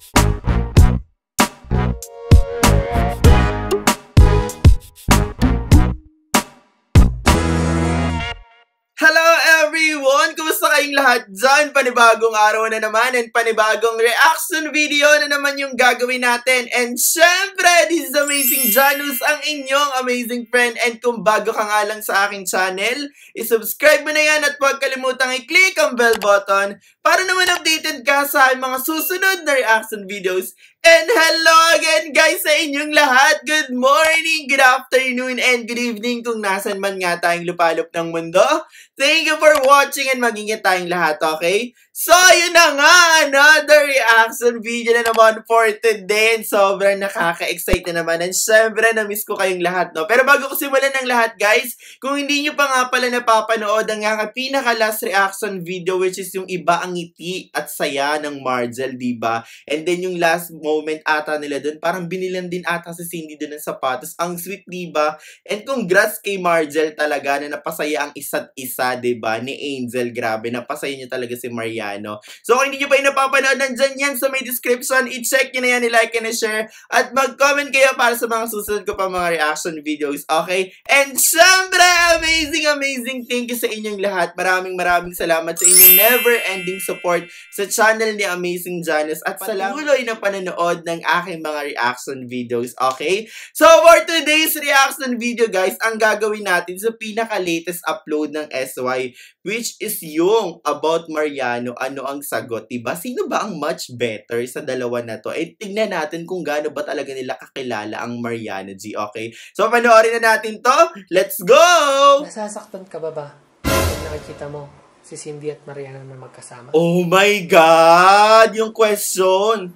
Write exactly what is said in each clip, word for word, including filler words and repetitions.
Hello everyone! Kumusta kayong lahat dyan? Panibagong araw na naman and panibagong reaction video na naman yung gagawin natin. And syempre, this is Amazing Janus, ang inyong amazing friend. And kung bago ka nga lang sa aking channel, isubscribe mo na yan at huwag kalimutang i-click ang bell button para naman updated ka sa mga susunod na reaction videos. And hello again guys sa inyong lahat! Good morning, good afternoon, and good evening kung nasan man nga tayong lupalop ng mundo. Thank you for watching and mag-ingat tayong lahat, okay? So, yun na nga, another reaction video na naman for today. And sobrang nakaka-excite na naman. And syempre, na-miss ko kayong lahat, no? Pero bago ko simulan ng lahat, guys, kung hindi nyo pa nga pala napapanood ang nga pinaka-last reaction video, which is yung iba ang ngiti at saya ng Margel, diba? And then yung last moment ata nila dun, parang binilan din ata si Cindy dun ng sapatos. Ang sweet, diba? And congrats kay Margel talaga na napasaya ang isa't isa, diba? Ni Angel, grabe. Napasaya niya talaga si Mariano. So, kung hindi nyo pa yung napapanood, nandyan yan sa may description. I-check nyo na yan, i-like and i-share. At mag-comment kayo para sa mga susunod ko pa mga reaction videos, okay? And syempre, amazing, amazing thank you sa inyong lahat. Maraming maraming salamat sa inyong never-ending support sa channel ni Amazing Janus at sa patuloy na panonood ng aking mga reaction videos, okay? So, for today's reaction video, guys, ang gagawin natin sa pinaka-latest upload ng S Y, which is yung about Mariano, ano ang sagot, diba? Sino ba ang much better sa dalawa na to? Eh, tignan natin kung gaano ba talaga nila kakilala ang Mariano G, okay? So, panoorin na natin to. Let's go! Nasasaktan ka ba ba pag nakikita mo si Cindy at Mariano na magkasama? Oh my God! Yung question!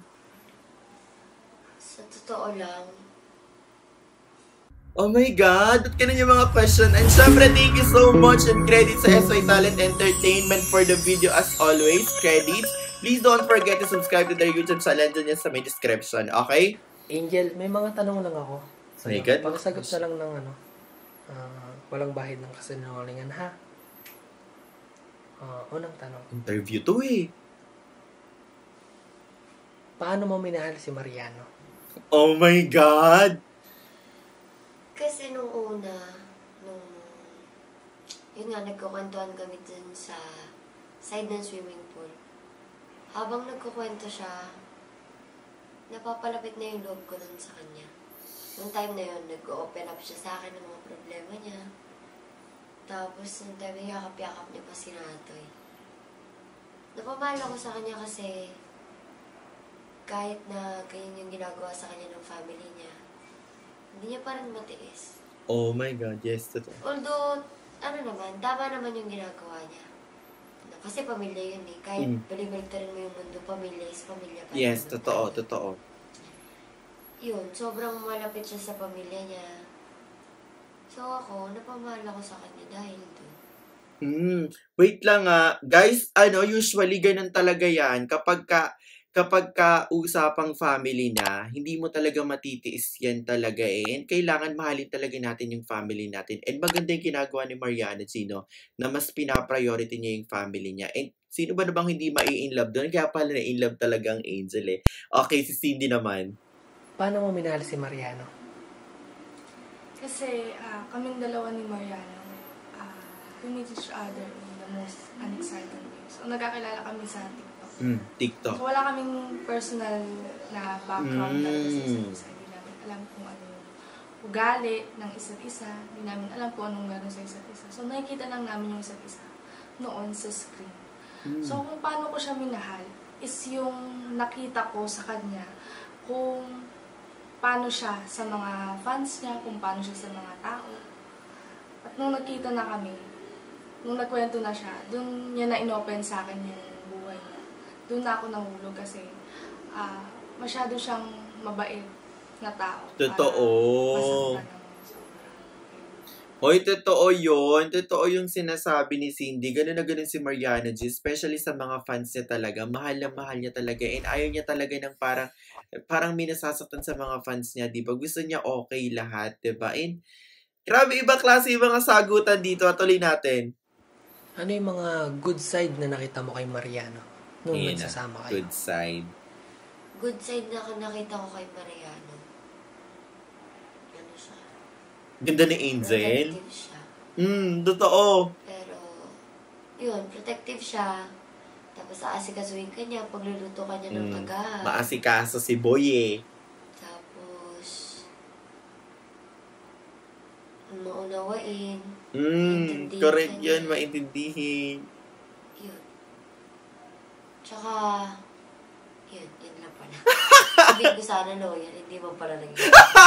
Sa totoo lang. Oh my God! At ganun yung mga question. And syempre, thank you so much and credit sa S Y Talent Entertainment for the video as always. Credits. Please don't forget to subscribe to their YouTube channel dyan yan sa may description. Okay? Angel, may mga tanong lang ako. So, my God. Pagsagot na lang ng ano, uh, walang bahid ng kasinungalingan, ha? Uh, unang tanong. Interview to eh. Paano mo minahal si Mariano? Oh my God! Kasi nung una, nung, yun nga, nagkukwentuhan kami dun sa side ng swimming pool. Habang nagkukwento siya, napapalapit na yung loob ko nun sa kanya. Nung time na yun, nag-open up siya sa akin ng mga problema niya. Tapos, nung time na yakap-yakap niya pa si Natoy. Napamahal ako sa kanya kasi kahit na ganyan yung ginagawa sa kanya ng family niya, hindi niya parang matiis. Oh my God, yes, totoo. Although, ano naman, tama naman yung ginagawa niya. Kasi pamilya yun eh. Kahit mm. balik-baliktarin mo yung mundo, pamilya is pamilya pa. Yes, totoo, pamilya. Totoo. Yun, sobrang malapit siya sa pamilya niya. So ako, napamahal ako sa kanya dahil doon. Hmm, wait lang ah. Guys, ano, usually ganun talaga yan. Kapag ka, kapag ka-usapang family na, hindi mo talaga matitiis yan talaga eh. And kailangan mahalin talaga natin yung family natin. And maganda yung ginagawa ni Mariano, sino, na mas pinapriority niya yung family niya. And sino ba na bang hindi mai-inlove doon? Kaya pala na-inlove talaga ang Angel eh. Okay, si Cindy naman. Paano mo minahal si Mariano? Kasi uh, kaming dalawa ni Mariano, uh, we meet each other in the most unexciting ways. So, nagkakilala kami sa TikTok. Mm, TikTok. So, wala kaming personal na background mm. talaga sa isa't isa. Hindi namin alam kung ano yung ugali ng isa't isa. Hindi namin alam kung anong meron sa isa't isa. So, nakikita lang namin yung isa't isa noon sa screen. Mm. So, kung paano ko siya minahal is yung nakita ko sa kanya kung paano siya sa mga fans niya, kung paano siya sa mga tao. At nung nagkita na kami, nung nagkwento na siya, dun niya na inopen sa akin yung buhay niya. Doon na ako nahulog kasi uh, masyado siyang mabait na tao. Totoo. Hoy, totoo yun. Totoo yung sinasabi ni Cindy. Ganun na ganun si Mariano G. Especially sa mga fans niya talaga. Mahal na mahal niya talaga. And ayaw niya talaga ng parang, parang minasasaktan sa mga fans niya. Diba? Gusto niya okay lahat. Diba? And grabe, ibang klase yung mga sagutan dito. Atuloy natin. Ano yung mga good side na nakita mo kay Mariano nung nagsasama kayo? Good side. good side na nakita ko kay Mariano. Ano siya? Ganda ni Angel. Protective siya. Hmm, totoo. Pero, yun, protective siya. Tapos aasikasuhin ka niya, pagluluto ka niya ng Hmm, kagat. maasikaso si Boy eh. Tapos, maunawain. Hmm, Intindihin correct ka yun, niya. maintindihin. Yun. Tsaka, yun, yun lang pala. Sabihin ko sana lawyer, hindi mo pala naging.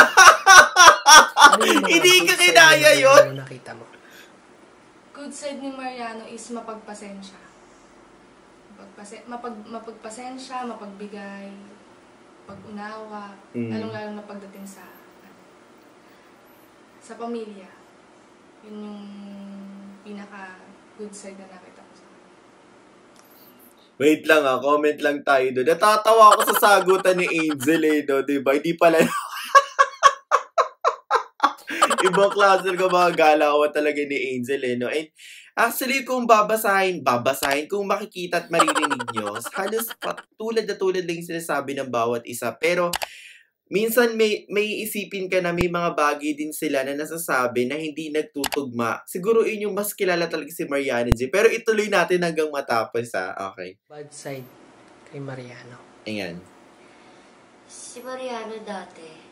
Ano yung mga Hindi good ka side kinaya ni yun? Mariano na nakita mo? Good side ni Mariano is mapagpasensya. Mapagpase mapag mapagpasensya, mapagbigay, pag-unawa, Mm. lalong-lalo na pagdating sa sa pamilya. Yun yung pinaka good side na nakita ko sa kanya. Wait lang ah, comment lang tayo doon. Natatawa ako sa sagutan ni Angel eh, no? Diba? Hindi pala... Ibang klase ka mga galawan talaga ni Angel eh, no? And actually, kung babasahin, babasahin, kung makikita at maririnig nyo, halos tulad na tulad lang yung sinasabi ng bawat isa. Pero, minsan may, may isipin ka na may mga bagay din sila na nasasabi na hindi nagtutugma. Siguro yun yung mas kilala talaga si Mariano J. Pero ituloy natin hanggang matapos ha. Okay. Bad side kay Mariano. Ayan. Si Mariano dati,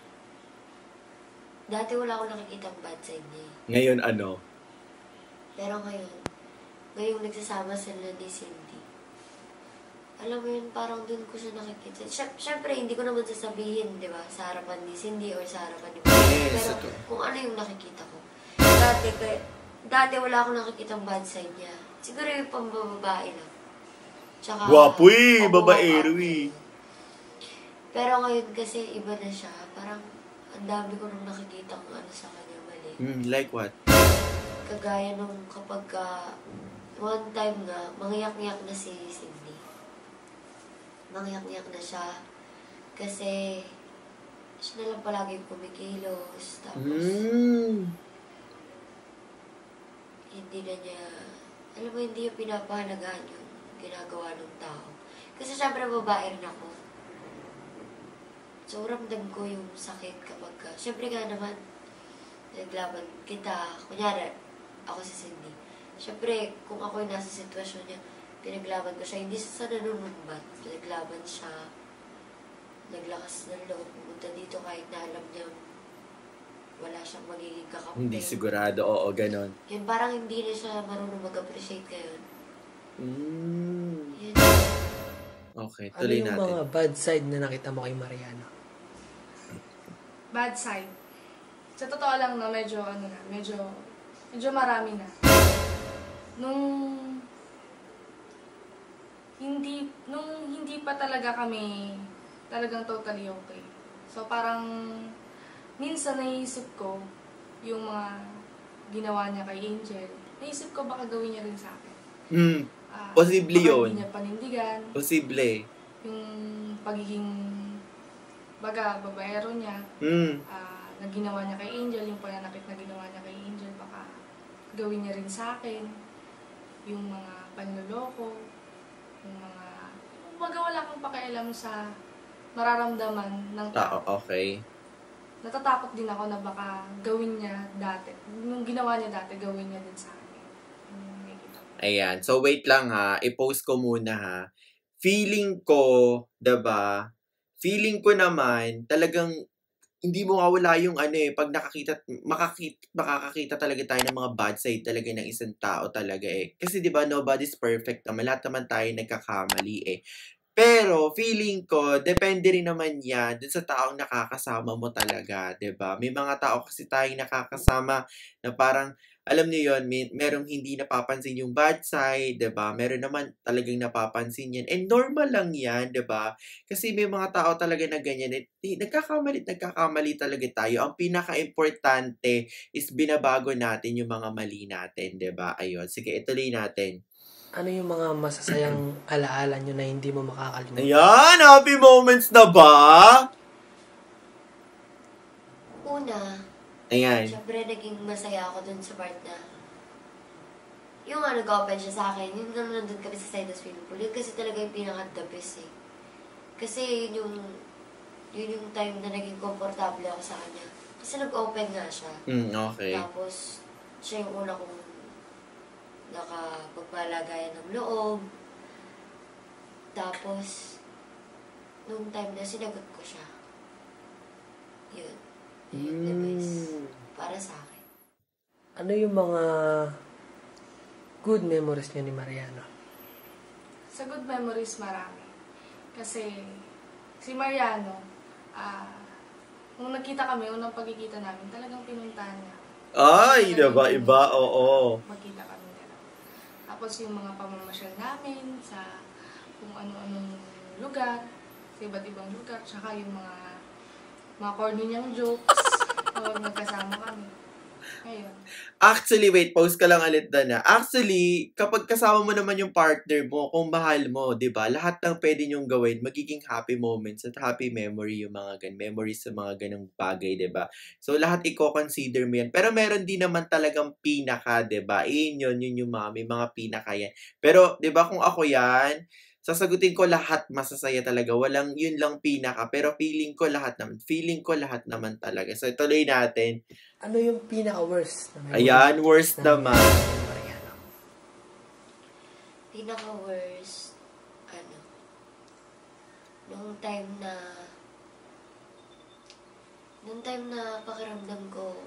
dati wala akong nakikita ang bad side niya. Ngayon ano? Pero ngayon, ngayong nagsasama sila ni Cindy, alam mo yun, parang dun ko siya nakikita. Sy- Siyempre, hindi ko naman sasabihin, di ba, sa harapan ni Cindy or sa harapan ni Mariano. Yes, Pero ito. kung ano yung nakikita ko. Dati, kaya, dati wala akong nakikita ang bad side niya. Siguro yung pambababae lang. Tsaka, Gwapo eh, opo, babaero opo. eh. Pero ngayon kasi iba na siya. Parang ang dami ko nung nakikita kung ano sa kanya mali. Hmm, like what? Kagaya nung kapag ka, one time nga, mangyak-ngyak na si Cindy. Mangyak-ngyak na siya. Kasi, siya na lang palagi kumikilos. Tapos, Hmm. hindi na niya, alam mo, hindi yung pinapahalagaan yung ginagawa ng tao. Kasi syempre, babae rin ako. So, ramdam ko yung sakit kapag, ka, syempre nga naman, naglaban kita. Kunyari, ako si Cindy. Syempre, kung ako yung nasa sitwasyon niya, pinaglaban ko siya. Hindi siya sa nanunumbat. Pinaglaban siya. Naglakas ng loob. Pumunta dito kahit na alam niya wala siyang magiging kakampi. Hindi sigurado, oo, ganon. Yun, parang hindi na siya marunong mag-appreciate ngayon. Hmm. Yun. Okay, Ano tuloy yung natin. mga bad side na nakita mo kay Mariano? Bad side. Sa totoo lang na medyo ano na, medyo medyo marami na. Nung hindi nung hindi pa talaga kami talagang totally okay. So parang minsan naisip ko yung mga ginawa niya kay Angel. Naisip ko baka gawin niya rin sa akin. Hmm. Ah, Posible baka yun. Hindi niya panindigan. Posible. Yung pagiging baga, babaero niya. Hmm. Ah, na ginawa niya kay Angel, yung pananakit na ginawa niya kay Angel, baka gawin niya rin sa akin. Yung mga panloloko, yung mga... Baga wala kang pakialam sa mararamdaman ng Ah, tao. okay. Natatakot din ako na baka gawin niya dati. Yung ginawa niya dati, gawin niya din sa akin. Yung nakikita ko. Ayan. So, wait lang ha. I-post ko muna ha. Feeling ko, diba? Feeling ko naman, talagang hindi mo mawala yung ano eh, pag nakakita, makakita, makakakita talaga tayo ng mga bad side talaga ng isang tao talaga eh. Kasi diba, nobody's perfect naman. Lahat naman tayo nagkakamali eh. Pero, feeling ko, depende rin naman yan dun sa taong nakakasama mo talaga, diba? May mga tao kasi tayong nakakasama na parang, alam niyo yun, may, merong hindi napapansin yung bad side, diba? Meron naman talagang napapansin yan. And normal lang yan, diba? Kasi may mga tao talaga na ganyan. Eh, nagkakamali, nagkakamali talaga tayo. Ang pinaka-importante is binabago natin yung mga mali natin, diba? Ayun, sige, ituloy natin. Ano yung mga masasayang alaala nyo na hindi mo makakalimutan? Ayan, happy moments na ba? Una, Ayan. syempre naging masaya ako dun sa part na yung nga nag-open siya sa akin, yung nung nandun kami sa side of swimming pool, yun kasi talaga yung pinaka-the best eh. Kasi yun yung, yun yung time na naging komportable ako sa kanya. Kasi nag-open nga siya. Mm, okay. Tapos, siya yung una kong nakapagpalagayan ng loob. Tapos, nung time na sinagot ko siya, yun. Yun the best. Para sa akin. Ano yung mga good memories niyo ni Mariano? Sa good memories, marami. Kasi, si Mariano, ah, nung nagkita kami, unang pagkikita namin, talagang pinuntahan niya. Ay, diba? Iba, oo. Magkita kami dalawa. Tapos yung mga pamamasyal namin sa kung ano-anong lugar, sa iba't ibang lugar, tsaka yung mga mga corny niyang jokes, kapag nagkasama kami. Ayun. Actually, wait, pause ka lang ulit na. Actually, kapag kasama mo naman yung partner mo, kung mahal mo, di ba, lahat ng pwede nyong gawin, magiging happy moments at happy memory yung mga gan memories sa mga ganong bagay, di ba? So, lahat i-consider mo yan. Pero meron din naman talagang pinaka, di ba? Iyon yun, yun yung mga, may mga pinaka yan. Pero, di ba, kung ako yan, sasagutin ko lahat masasaya talaga. Walang yun lang pinaka. Pero feeling ko lahat naman. Feeling ko lahat naman talaga. So, ituloy natin. Ano yung pinaka-worst? Na memory Ayan, worst na naman. ni Mariano? Pinaka-worst, ano, nung time na, nung time na pakiramdam ko,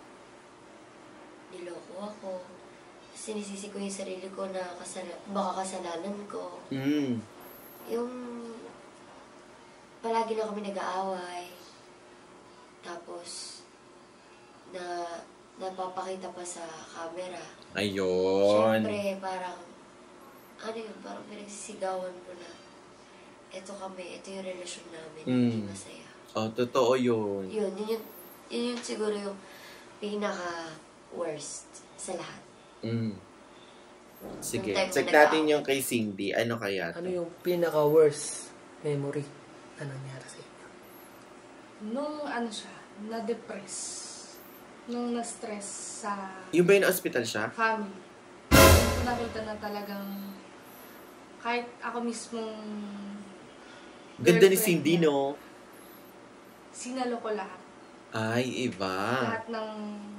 niloko ako, sinisisi ko yung sarili ko na kasala, baka kasalanan ko. Mm. Yung palagi na kami nag-aaway. Tapos, na napapakita pa sa camera. Ayun. Siyempre, parang, ano yun, parang pinagsisigawan ko na, eto kami, ito yung relasyon namin, Mm. hindi masaya. Oh, totoo yun. Yun, yun yun, yun yun siguro yung pinaka-worst sa lahat. Mm. Sige, Nung time check na natin nag-aaway. yung kay Cindy. Ano kaya to? Ano yung pinaka-worst memory na nangyari sa inyo? Nung ano siya, na-depress. Nung na-stress sa Yung ba yung hospital siya? family. Nung ko nakita na talagang kahit ako mismong Ganda ni girlfriend Cindy, niya, no? sinalo ko lahat. Ay, iba. Lahat ng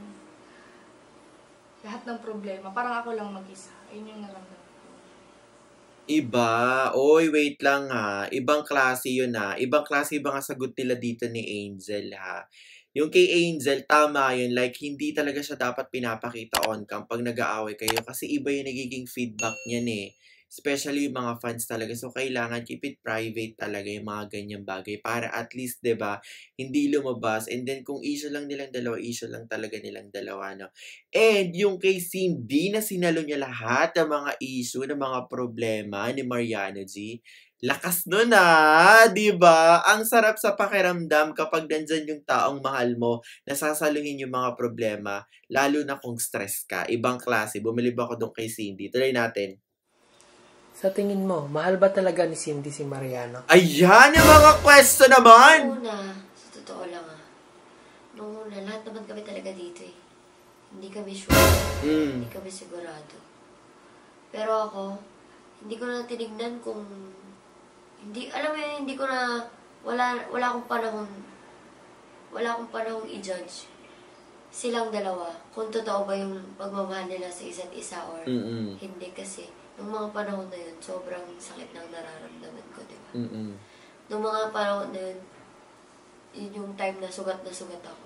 lahat ng problema. Parang ako lang mag-isa. Ayun yung naramdaman ko. Iba. Oy, wait lang ha. Ibang klase yun ha. Ibang klase ibang sagot nila dito ni Angel ha. Yung kay Angel, tama yun. Like, hindi talaga siya dapat pinapakita on cam pag nag-aaway kayo. Kasi iba yung nagiging feedback niyan eh. Especially yung mga fans talaga. So, kailangan keep it private talaga yung mga ganyang bagay. Para at least, ba diba, hindi lumabas. And then, kung issue lang nilang dalawa, issue lang talaga nilang dalawa, no? And yung kay Cindy na sinalo niya lahat ng mga issue, ng mga problema ni Mariano G. Lakas nun ah, di ba? Ang sarap sa pakiramdam kapag nandyan yung taong mahal mo, nasasaluhin yung mga problema, lalo na kung stress ka. Ibang klase. Bumili ba ako doon kay Cindy? Tuloy natin. Sa tingin mo, mahal ba talaga ni Cindy si Mariano? Ayan yung mga question naman! Nung una, sa totoo lang ah, nung una, lahat naman kami talaga dito eh. Hindi kami sure, Mm. hindi kami sigurado. Pero ako, hindi ko na tinignan kung, hindi, alam mo yun, hindi ko na, wala, wala akong panahon, wala akong panahon i-judge silang dalawa, kung totoo ba yung pagmamahal nila sa isa't isa or Mm-mm. hindi kasi. Nung mga panahon na yun, sobrang sakit ng nararamdaman ko, di ba? Mm-mm. Nung mga panahon na yun, yun yung time na sugat na sugat ako.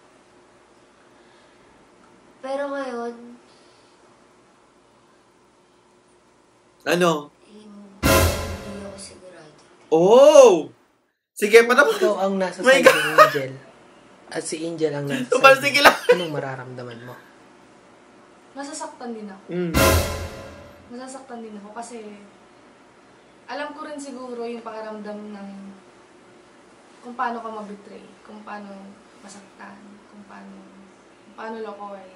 Pero ngayon, Ano? hindi, hindi ako sigurado. Oh! Sige, patapos. Ikaw ang nasa My side ni Angel at si Angel ang nasa Tumal, side sige mo. lang. Anong mararamdaman mo? Nasasaktan din ako. Mm. Nasasaktan din ako kasi alam ko rin siguro yung pakiramdam ng kung paano ka mabitray, kung paano masaktan, kung paano, kung paano lokohin.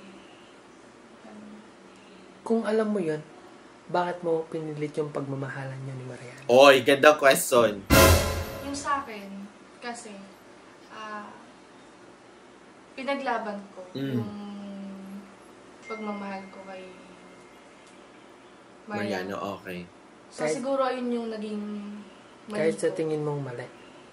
Kung alam mo yun, bakit mo pinilit yung pagmamahalan niyo ni Mariano? Oy, ganda question. Yung sa akin, kasi, ah, pinaglaban ko Mm. yung pagmamahal ko kay Mariano, Mariano. okay. So, siguro yun yung naging Mali Kahit sa po. tingin mong mali.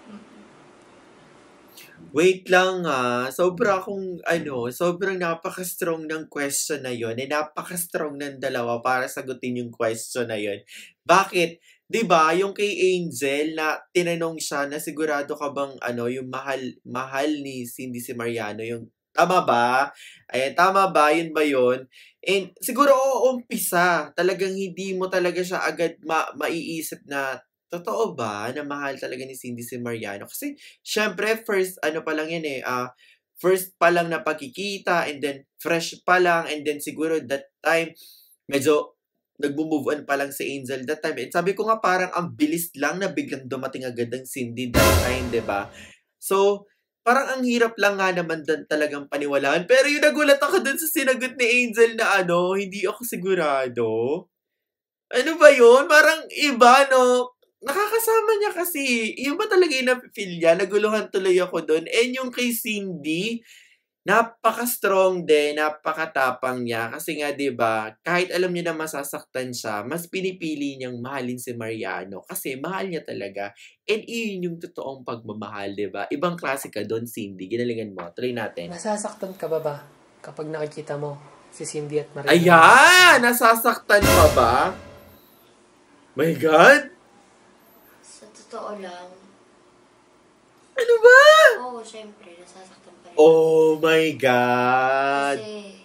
Wait lang ha. Sobra akong, ano, sobrang napaka-strong ng question na yon. Eh, napaka-strong ng dalawa para sagutin yung question na yon. Bakit? 'Di ba yung kay Angel na tinanong siya na sigurado ka bang ano, yung mahal, mahal ni Cindy si Mariano, yung tama ba? Ayan, tama ba? Yun ba yun? And siguro oo, umpisa. Talagang hindi mo talaga siya agad ma maiisip na totoo ba na mahal talaga ni Cindy si Mariano? Kasi syempre, first, ano pa lang yan eh, ah, first pa lang na pagkikita, and then fresh pa lang, and then siguro that time, medyo nagmo-move on pa lang si Angel that time. And sabi ko nga parang ang bilis lang na biglang dumating agad ang Cindy that time, 'di ba? So, parang ang hirap lang nga naman dan talagang paniwalaan. Pero yung nagulat ako dun sa sinagot ni Angel na ano, hindi ako sigurado. Ano ba yun? Parang iba, no? Nakakasama niya kasi. Yun ba talaga yung napifeel niya? Naguluhan tuloy ako dun. And yung kay Cindy, napaka-strong din, napakatapang niya. Kasi nga, di ba, kahit alam niya na masasaktan siya, mas pinipili niyang mahalin si Mariano. Kasi mahal niya talaga. And iyon yung totoong pagmamahal, di ba? Ibang klase ka doon, Cindy. Ginalingan mo. Tuloy natin. Nasasaktan ka ba ba kapag nakikita mo si Cindy at Mariano? Ayan! Nasasaktan pa ba? My God! Sa totoo lang, Ano ba? oo, syempre, nasasaktan pa rin. Oh my God! Kasi,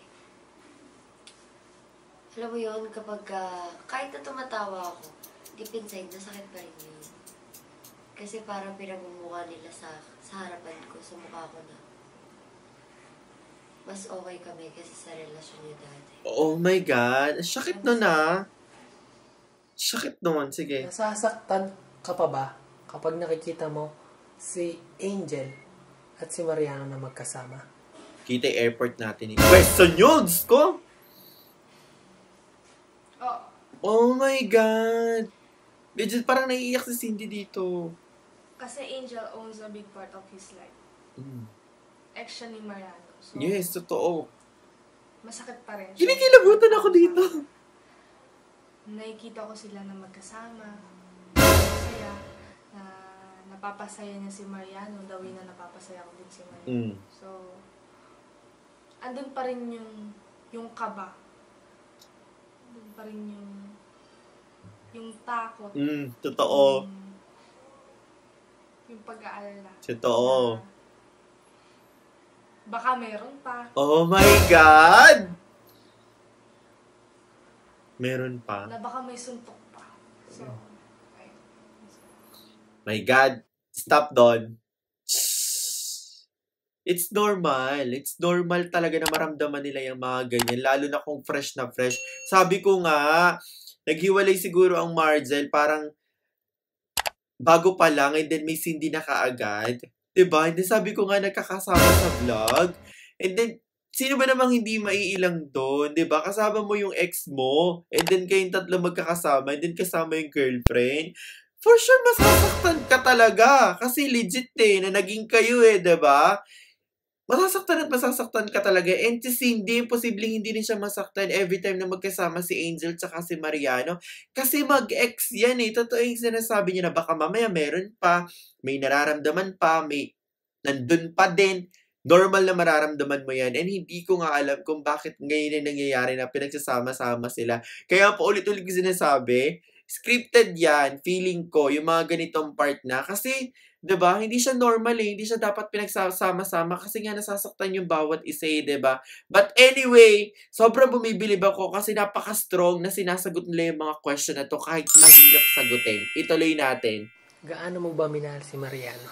alam mo yun, kapag uh, kahit na tumatawa ako, deep inside, nasakit pa rin yun. Kasi parang pinagmumukha nila sa, sa harapan ko, sa mukha ko na mas okay kami kasi sa relasyon niyo dati. Oh my God! Sakit nun ah. Sakit nun. Sige. Nasasaktan ka pa ba kapag nakikita mo si Angel at si Mariano na magkasama? Kita yung airport natin. Eh. Question yun! Diyos ko! Oh, Oh my God! Medyo parang naiiyak si Cindy dito. kasi Angel owns a big part of his life. Mm. Ex siya ni Mariano. So, Yes, totoo. masakit pa rin. Kinikilabutan ako dito. Nakikita ko sila na magkasama. Masaya. Na napapasaya niya si Mariano. The way na napapasaya ko din si Mariano. Mm. So, andun pa rin yung, yung kaba. Andun pa rin yung, yung takot. Mm, totoo. Yung, yung pag-aalala. Totoo. Na baka meron pa. Oh my God! Meron pa. Na baka may suntok pa. So, ayun. My God. Stop, Don. It's normal. It's normal talaga na maramdaman nila yung mga ganyan. Lalo na kung fresh na fresh. Sabi ko nga, naghiwalay siguro ang Margel. Parang bago pa lang and then may Cindy na kaagad. Diba? And then sabi ko nga nagkakasama sa vlog. And then, sino ba namang hindi maiilang doon? Diba? Kasama mo yung ex mo. And then kayong tatlo magkakasama. And then kasama yung girlfriend. For sure, masasaktan ka talaga. Kasi legit eh, na naging kayo eh, diba? Masasaktan at masasaktan ka talaga. And si Cindy, posibleng hindi rin siya masaktan every time na magkasama si Angel tsaka si Mariano. Kasi mag-ex yan eh. Totoo yung sinasabi niya na baka mamaya meron pa, may nararamdaman pa, may nandun pa din. Normal na mararamdaman mo yan. And hindi ko nga alam kung bakit ngayon na nangyayari na pinagsasama-sama sila. Kaya pa ulit-ulit ko sinasabi, scripted yan, feeling ko, yung mga ganitong part na. Kasi, diba, hindi siya normal eh. Hindi siya dapat pinagsasama-sama kasi nga nasasaktan yung bawat isa eh, diba? But anyway, sobrang bumibilib ako kasi napaka-strong na sinasagot nila yung mga question na to kahit mahirap sagutin. Ituloy natin. Gaano mo ba minahal si Mariano?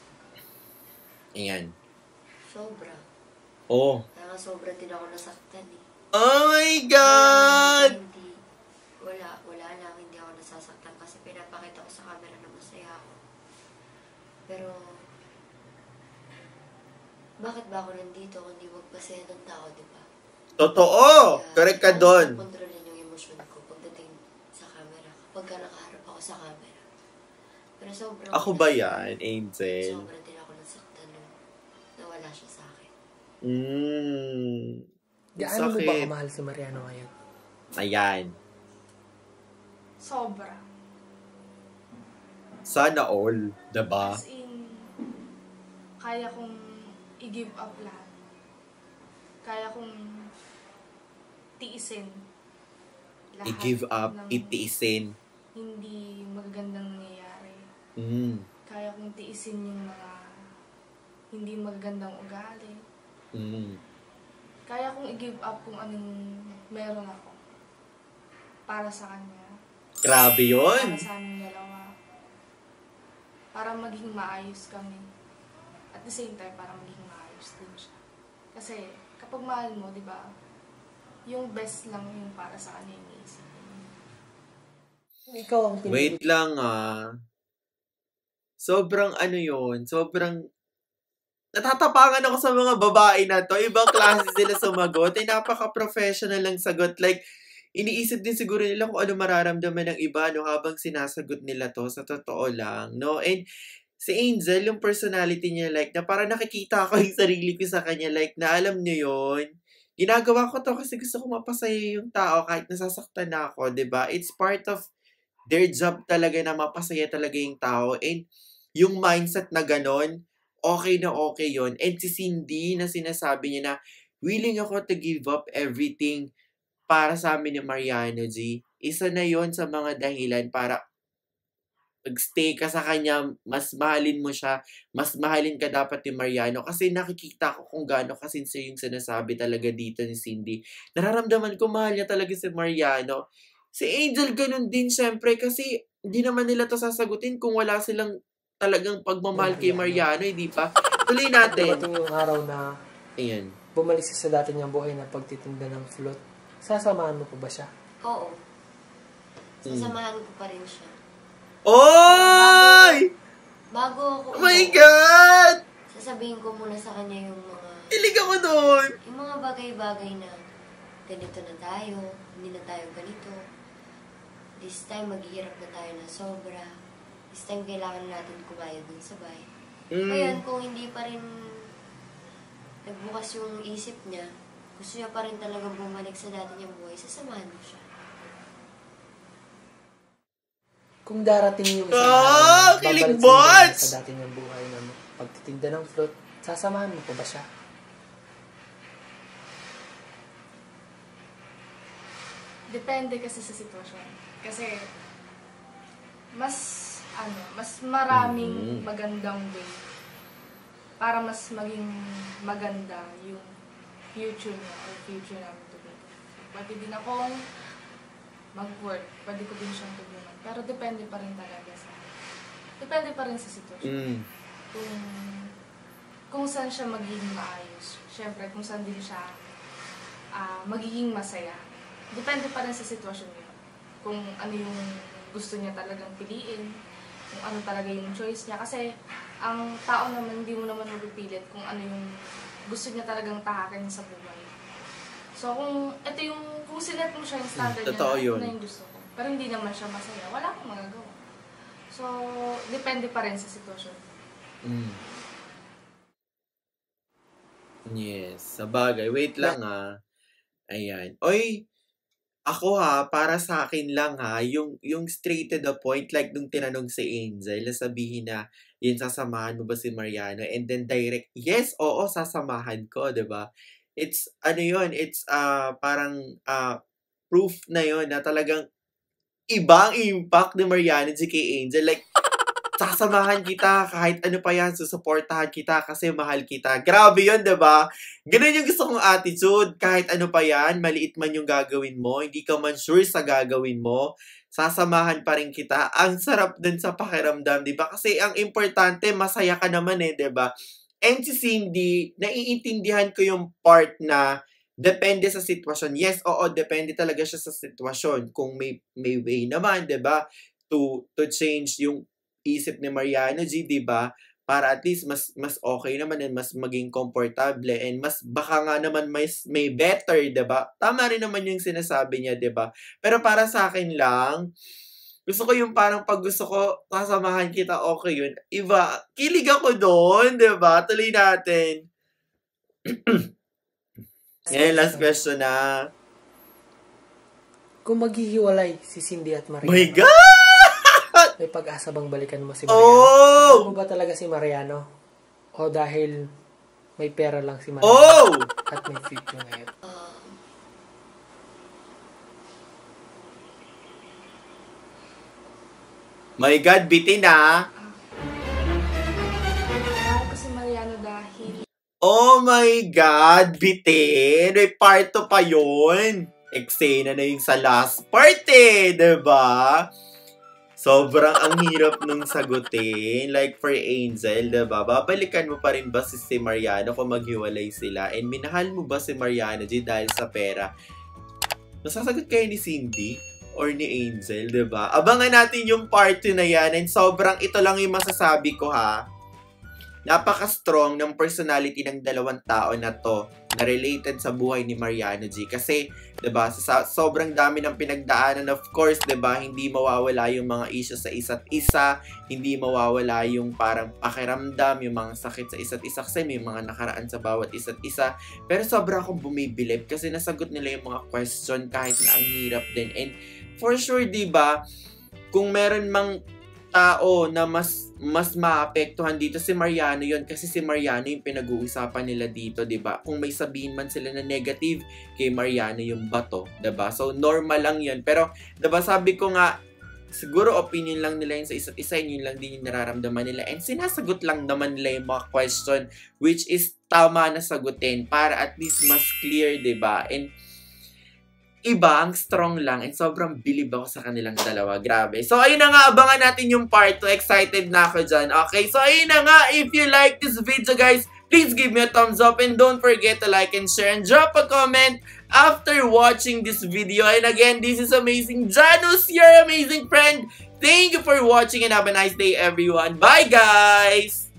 Ayan. Sobra. Oh. Kaya nga sobra din ako nasaktan eh. Oh my God! Wala, hindi, wala, wala lang, hindi ako nasasaktan kasi pinapakita ko sa camera na masaya ako. Pero, bakit ba ako nandito kung di magpasaya ng tao, di ba? Totoo! Correct ka doon. Kontrolin yung emosyon ko pagdating sa camera, kapag ka nakaharap ako sa camera. Pero sobrang... Ako ba yan, Angel? Sobrang din ako nasaktan nung nawala siya sa akin. Mm. Gaano mo ba kamahal si Mariano ngayon? Ayan. Sobra. Sana all, diba? As in, kaya kong i-give up lahat. Kaya kong tiisin lahat. I-give up, ng itiisin. hindi magagandang nangyayari. Mm. Kaya kong tiisin yung mga hindi magagandang ugali. Mm. Kaya kong i-give up kung anong meron ako para sa kanya. Grabe yun! Para sa aming dalawa. Para maging maayos kami. At the same time, para maging maayos din siya. Kasi, kapag mahal mo, di ba, yung best lang yung para sa kanya yung iisip. Ikaw ang pinili. Wait lang ah. Sobrang ano yun, sobrang natatapangan ako sa mga babae na to. Ibang klase sila sumagot. Ay, napaka-professional lang sagot. Like, iniisip din siguro nila kung ano mararamdaman ng iba, no, habang sinasagot nila to. Sa totoo lang, no? And si Angel, yung personality niya, like, na parang nakikita ko yung sarili ko sa kanya, like, na alam niyo yun, ginagawa ko to kasi gusto ko mapasaya yung tao kahit nasasaktan na ako, diba? It's part of their job talaga na mapasaya talaga yung tao. And yung mindset na ganon, okay na okay yon. And si Cindy na sinasabi niya na willing ako to give up everything para sa amin ni Mariano G. Isa na yon sa mga dahilan para mag-stay ka sa kanya, mas mahalin mo siya, mas mahalin ka dapat ni Mariano. Kasi nakikita ko kung gaano kasincere yung sinasabi talaga dito ni Cindy. Nararamdaman ko mahal niya talaga si Mariano. Si Angel ganun din syempre kasi hindi naman nila to sasagutin kung wala silang talagang pagmamahal kay Mariano, hindi pa? Tuloy natin. Dumating yung araw na ayan, bumalik siya sa dati niyang buhay na pagtitinda ng float. Sasamahan mo pa ba siya? Oo. Sasamahan ko pa rin siya. Oy! Bago ako... Oh my God! Sasabihin ko muna sa kanya yung mga... Ilig ako doon! Yung mga bagay-bagay na ganito na tayo, hindi na tayo ganito. This time, maghihirap na tayo na sobra. This time, kailangan natin kumayod ng sabay. Mm. Ngayon, kung hindi pa rin nagbukas yung isip niya, gusto niya pa rin talagang bumalik sa dati niyang buhay, sasamahan mo siya. Kung darating yung isang Ah, araw na kilig babalik bots! sa dati niyang buhay na pagtitinda ng float, sasamahan mo pa ba siya? Depende kasi sa sitwasyon. Kasi, mas, ano, mas maraming Mm. magandang way para mas maging maganda yung future niya or future namin together. Pwede din akong mag-work, pwede ko din siyang tulungan. Pero depende pa rin talaga sa, depende pa rin sa sitwasyon. Mm. Kung, kung saan siya magiging maayos. Siyempre, kung saan din siya ah, magiging masaya. Depende pa rin sa sitwasyon niya. Kung ano yung gusto niya talagang piliin, kung ano talaga yung choice niya. Kasi, ang tao naman, hindi mo naman mapipilit kung ano yung gusto niya talagang tahakin sa buhay. So, kung ito yung, kung sinet mo siya yung standard Hmm, totoo niya, yun. na yung gusto ko. Pero hindi naman siya masaya, wala akong magagawa. So, depende pa rin sa sitwasyon. Mm. Yes, sa bagay. Wait lang ah. Ayan. Oy, ako ha, para sa akin lang ha, yung, yung straight to the point, like nung tinanong si Angel, sabihin na, yun, sasamahan mo ba si Mariano? And then direct, yes, oo, sasamahan ko, diba? It's, ano yun, it's uh, parang uh, proof na yun na talagang ibang impact ni Mariano si kay Angel. Like, sasamahan kita kahit ano pa yan, susuportahan kita kasi mahal kita. Grabe yun, diba? Ganun yung gusto kong attitude. Kahit ano pa yan, maliit man yung gagawin mo, hindi ka man sure sa gagawin mo, sasamahan pa rin kita. Ang sarap din sa pakiramdam, diba? Kasi ang importante, masaya ka naman eh, diba? And si Cindy, naiintindihan ko yung part na depende sa sitwasyon. Yes, oo, depende talaga siya sa sitwasyon. Kung may, may way naman, diba? To, to change yung isip ni Mariano G, diba? Para at least mas mas okay naman and mas maging komportable and mas baka nga naman may, may better, diba? Tama rin naman yung sinasabi niya, diba? Pero para sa akin lang, gusto ko yung parang pag gusto ko, kasamahan kita, okay yun. Iba, kilig ako doon, diba? Tuloy natin. Ngayon, last question na. Kung maghihiwalay si Cindy at Mariano, My God! may pag-asa bang balikan mo si Mariano? Oh! Mahal mo ba talaga si Mariano? O dahil may pera lang si Mariano? Oh! At may future ngayon? My God, bitin ah! Mahal ko si Mariano dahil Oh my God, bitin! May part two pa yun! Eksena na yung sa last part eh, diba? Sobrang ang hirap nung sagutin. Like for Angel, diba? Babalikan mo pa rin ba si, si Mariano kung maghiwalay sila? And minahal mo ba si Mariano di dahil sa pera? Masasagot kayo ni Cindy or ni Angel, diba? Abangan natin yung part two na yan. And sobrang ito lang yung masasabi ko ha. Napaka-strong ng personality ng dalawang tao na to na related sa buhay ni Mariano G. Kasi, diba, sa sobrang dami ng pinagdaanan, of course, diba, hindi mawawala yung mga issues sa isa't isa, hindi mawawala yung parang pakiramdam, yung mga sakit sa isa't isa, kasi may mga nakaraan sa bawat isa't isa. Pero sobrang akong bumibilib kasi nasagot nila yung mga question kahit na ang hirap din. And for sure, diba, kung meron mang tao na mas mas maapektuhan dito si Mariano yon kasi si Mariano yung pinag-uusapan nila dito, 'di ba? Kung may sabihin man sila na negative kay Mariano yung bato, 'di ba? So normal lang 'yon. Pero 'di ba sabi ko nga siguro opinion lang nila yun sa isa't isa, yun lang din yung nararamdaman nila. And sinasagot lang naman nila yung mga question which is tama na sagutin para at least mas clear, 'di ba? And iba, ang strong lang, and sobrang bilib ako sa kanilang dalawa. Grabe. So, ayun na nga, abangan natin yung part two. Excited na ako dyan. Okay, so ayun na nga, if you like this video, guys, please give me a thumbs up, and don't forget to like and share, and drop a comment after watching this video. And again, this is Amazing Janus, your amazing friend. Thank you for watching, and have a nice day, everyone. Bye, guys!